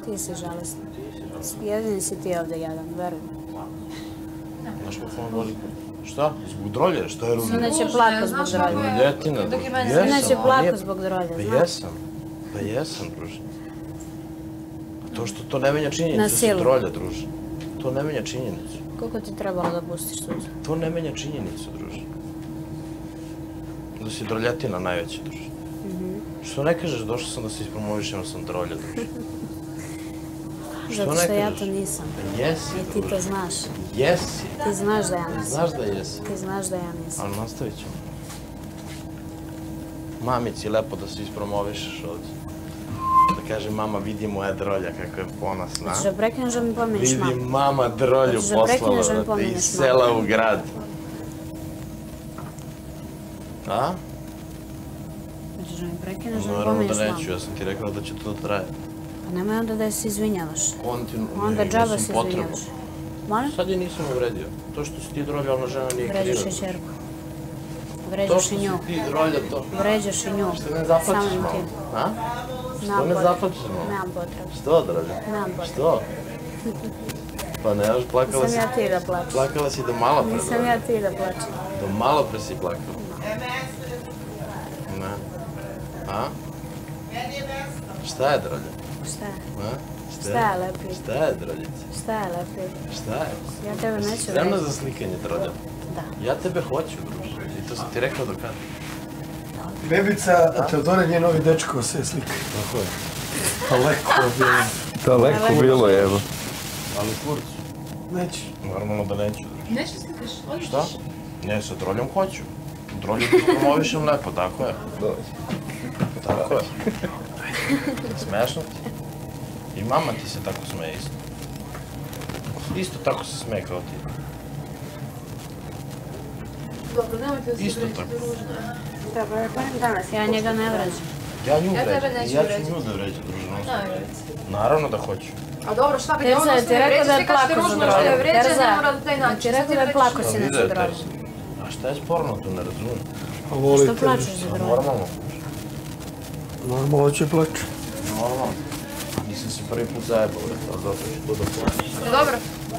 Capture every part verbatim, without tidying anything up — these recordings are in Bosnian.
Ti si žalestan. Jedini si ti ovde jadan, verujem. Znaš kako on voli? Šta? Zbog drolje? Šta je ružno? Sina će plako zbog drolje. Droljetina, druže. Sina će plako zbog drolje, Pa znaš? jesam. Pa jesam, druže. To što to ne menja činjenicu Na da si silu. drolja, druže. To ne menja činjenicu. Koliko ti trebalo da pustiš suzu? To ne menja činjenicu, druže. Da si droljetina najveća, druže. Što ne kažeš, došao sam da se ispromovišem, da sam drolja, druže. Zato što ja to nisam. Jesi, I ti to druže. znaš. Jesi. Ti znaš da ja nisam. Znaš da jesi. Ti znaš da ja nisam. Ali nastavit ćemo. Mamici, lepo da se ispromovišeš ovdje. Da kaže, mama, vidi moja drolja kako je ponosna. Hoćeš da prekineš da mi pomeniš mamu? Vidi mama drolju Hoćeš da prekineš da mi poslala, brate, pomeniš iz mamu? sela u grad. A? Hoćeš da mi prekineš da mi Naravno pomeniš da mamu? neću, ja sam ti rekao da će to da traje. Pa nemoj onda da se izvinjavaš. On ti... Onda ne, džaba nisam se potrebu. izvinjavaš. Molim? Sad je nisam uvredio. To što si ti drolja, ona žena nije kriva. Vređaš i čerku. To Vređaš što i si nju. ti drolja, to... Vređaš i nju. Što ne zaplaćeš Samim malo? tim. A? Što Nemam ne potrebe. zaplaćeš malo? Nemam potrebe. Što, drolja? Nemam potrebe. Što? Pa ne, još plakala si... Nisam ja ti da plačeš. Plakala si do malo pre, Nisam drolja. ja ti da plačem. Do malo pre si plakala. Ne. A? Šta je, drolja? Šta je? A? Šta je, lepi? Šta je, droljice? Šta je, lepi? Šta je? Ja tebe neću Spremna vređati. za slikanje, drolja? Da. Ja tebe hoću, druže. I to sam ti rekao do kada. Bebica, Teodora, njen novi dečko se slika. Tako je. Daleko bilo. Daleko bilo je, evo. Ali kurcu. Neći. Normalno da neću, druže. Neće slikaš, odlično. Šta? Ne, sa droljom hoću. Drolju ti promovišem lepo, tako je. Tako je. Smešno ti? I mama ti se tako smeje isto. Isto tako se smeje kao ti. Dobro, nemojte da se Isto vređate, tako. ružno je. Dobro, danas. Ja njega ne vređam. Ja nju Ja tebe vređam. neću I ja ću vređati. nju da vređam, druže. non stop. Najveći. Naravno da hoću. A dobro, šta kad je Terza, ono ti što ne rekao da vređa, je svi kažete plako za ružno što je drolju. vređa, Terza, ne mora da taj način. ti rekao da je plako Pa sinoć vidi za je drolju. Terza. A šta je sporno tu, ne razumijem. A voli Što te. plačeš za drolju? Normalno. Normalno će plače. Normalno. Nisam se prvi put zajebao, bre, ali zato ću to da plaćam. Dobro,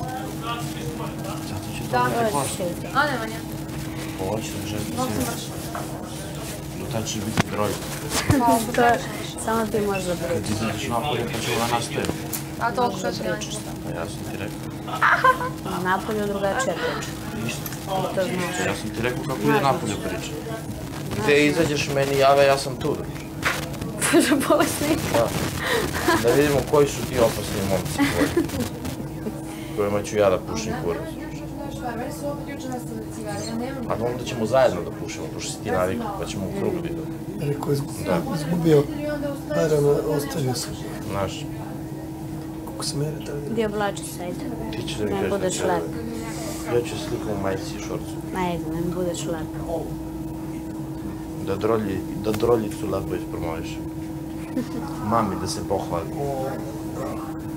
Zato ću to Da. da ti plaćam. a nema nje. Hoću da želim Mogu se sam baš. do tada će biti drolj. To je, samo ti možeš da Kad pričaš. izađeš napolje pa ćemo da nastavimo. A toliko sad će Pričaš nje. Pa ja sam ti rekao. Napolju drugačija priča. Isto. Ti to znaš. Ja sam ti rekao kako ide napolje priča. Gde izađeš meni jave, ja sam tu. druže. Kaže bolesnik. Da. Da vidimo koji su ti opasni momci tvoji. Kojima ću ja da pušim kurac. Meni su opet juče nastale cigare, ja nemam. Pa onda ćemo zajedno da pušimo, pošto si ti navikao, pa ćemo u krug da idemo. Rekao je izgubio naravno, ostavio sam. Znaš, Kako se mene tada. Gdje oblači se, ajde. ti ćeš da mi Ne kažeš da budeš će lep. Ja ću sliku u majici i šorcu. Ajde, ne mi budeš lep. Da drolji, da droljicu lepo ispromoviš. Mami da se pohvali.